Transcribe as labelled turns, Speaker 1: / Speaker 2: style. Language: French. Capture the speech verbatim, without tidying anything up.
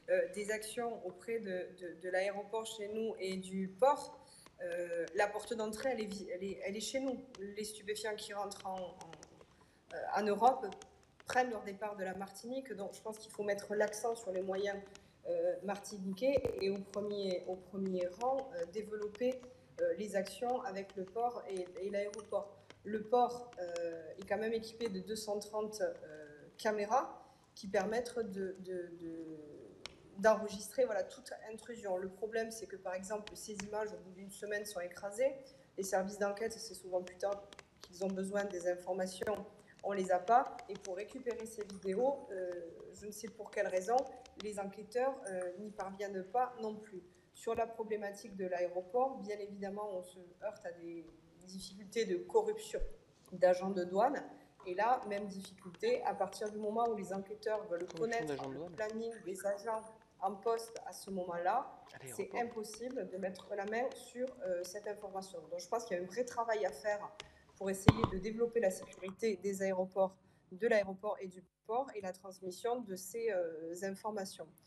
Speaker 1: euh, des actions auprès de, de, de l'aéroport chez nous et du port, euh, la porte d'entrée, elle est, elle, est, elle est chez nous. Les stupéfiants qui rentrent en, en, euh, en Europe prennent leur départ de la Martinique, donc je pense qu'il faut mettre l'accent sur les moyens euh, martiniquais et au premier, au premier rang, euh, développer euh, les actions avec le port et, et l'aéroport. Le port euh, est quand même équipé de deux cent trente euh, caméras qui permettent de, de, de, d'enregistrer voilà, toute intrusion. Le problème, c'est que par exemple, ces images, au bout d'une semaine, sont écrasées. Les services d'enquête, c'est souvent plus tard qu'ils ont besoin des informations, on ne les a pas. Et pour récupérer ces vidéos, euh, je ne sais pour quelle raison, les enquêteurs euh, n'y parviennent pas non plus. Sur la problématique de l'aéroport, bien évidemment, on se heurte à des difficultés de corruption d'agents de douane. Et là, même difficulté, à partir du moment où les enquêteurs veulent connaître le planning des agents en poste à ce moment-là, c'est impossible de mettre la main sur euh, cette information. Donc je pense qu'il y a un vrai travail à faire pour essayer de développer la sécurité des aéroports, de l'aéroport et du port et la transmission de ces euh, informations.